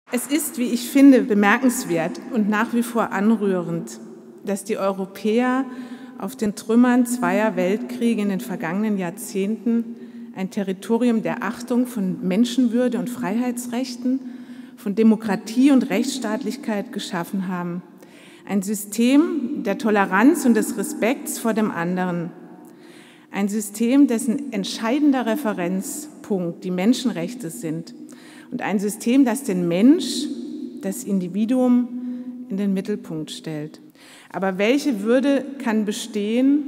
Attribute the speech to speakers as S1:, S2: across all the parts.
S1: Es ist, wie ich finde, bemerkenswert und nach wie vor anrührend, dass die Europäer auf den Trümmern zweier Weltkriege in den vergangenen Jahrzehnten ein Territorium der Achtung von Menschenwürde und Freiheitsrechten, von Demokratie und Rechtsstaatlichkeit geschaffen haben. Ein System der Toleranz und des Respekts vor dem anderen. Ein System, dessen entscheidender Referenzpunkt die Menschenrechte sind. Und ein System, das den Mensch, das Individuum in den Mittelpunkt stellt. Aber welche Würde kann bestehen,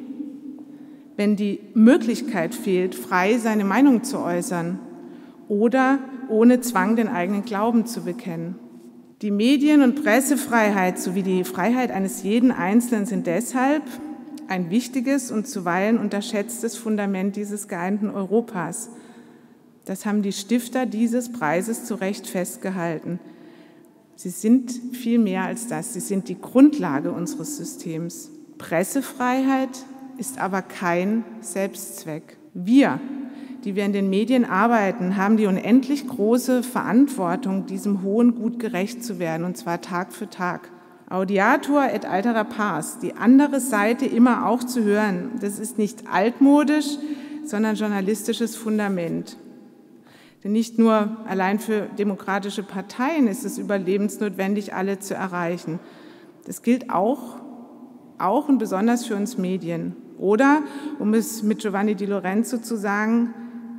S1: wenn die Möglichkeit fehlt, frei seine Meinung zu äußern oder ohne Zwang den eigenen Glauben zu bekennen? Die Medien- und Pressefreiheit sowie die Freiheit eines jeden Einzelnen sind deshalb ein wichtiges und zuweilen unterschätztes Fundament dieses geeinten Europas. Das haben die Stifter dieses Preises zu Recht festgehalten. Sie sind viel mehr als das. Sie sind die Grundlage unseres Systems. Pressefreiheit ist aber kein Selbstzweck. Wir, die wir in den Medien arbeiten, haben die unendlich große Verantwortung, diesem hohen Gut gerecht zu werden, und zwar Tag für Tag. Audiatur et altera pars, die andere Seite immer auch zu hören, das ist nicht altmodisch, sondern journalistisches Fundament. Denn nicht nur allein für demokratische Parteien ist es überlebensnotwendig, alle zu erreichen. Das gilt auch und besonders für uns Medien. Oder, um es mit Giovanni Di Lorenzo zu sagen,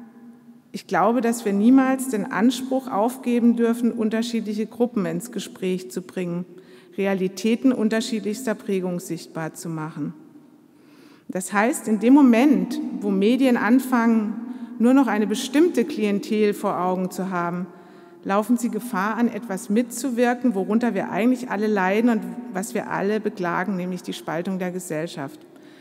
S1: ich glaube, dass wir niemals den Anspruch aufgeben dürfen, unterschiedliche Gruppen ins Gespräch zu bringen, Realitäten unterschiedlichster Prägung sichtbar zu machen. Das heißt, in dem Moment, wo Medien anfangen, nur noch eine bestimmte Klientel vor Augen zu haben, laufen sie Gefahr, an etwas mitzuwirken, worunter wir eigentlich alle leiden und was wir alle beklagen, nämlich die Spaltung der Gesellschaft.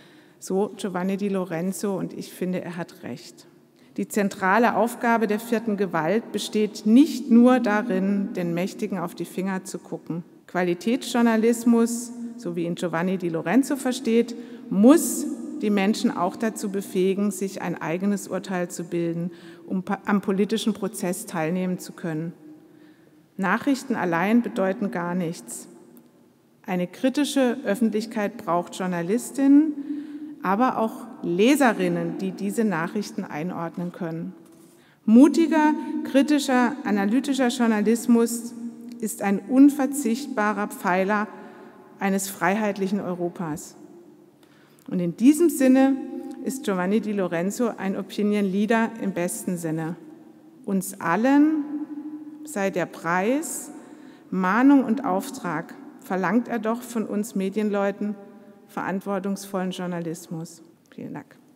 S1: So Giovanni Di Lorenzo, und ich finde, er hat recht. Die zentrale Aufgabe der vierten Gewalt besteht nicht nur darin, den Mächtigen auf die Finger zu gucken. Qualitätsjournalismus, so wie ihn Giovanni Di Lorenzo versteht, muss die Menschen auch dazu befähigen, sich ein eigenes Urteil zu bilden, um am politischen Prozess teilnehmen zu können. Nachrichten allein bedeuten gar nichts. Eine kritische Öffentlichkeit braucht Journalistinnen, aber auch Leserinnen, die diese Nachrichten einordnen können. Mutiger, kritischer, analytischer Journalismus ist ein unverzichtbarer Pfeiler eines freiheitlichen Europas. Und in diesem Sinne ist Giovanni Di Lorenzo ein Opinion Leader im besten Sinne. Uns allen sei der Preis, Mahnung und Auftrag, verlangt er doch von uns Medienleuten verantwortungsvollen Journalismus. Vielen Dank.